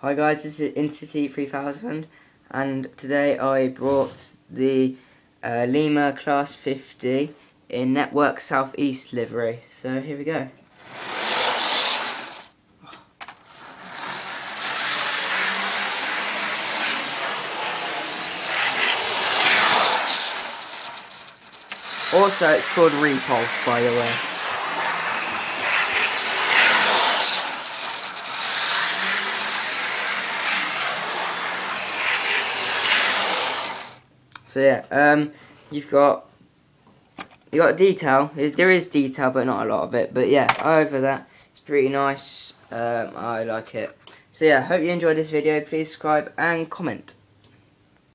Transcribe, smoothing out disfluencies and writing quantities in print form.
Hi guys, this is Intercity 3000 and today I brought the Lima Class 50 in Network Southeast livery. So here we go. Also it's called Repulse, by the way. So yeah, you've got detail. There is detail, but not a lot of it. But yeah, over that, it's pretty nice. I like it. So yeah, hope you enjoyed this video. Please subscribe and comment.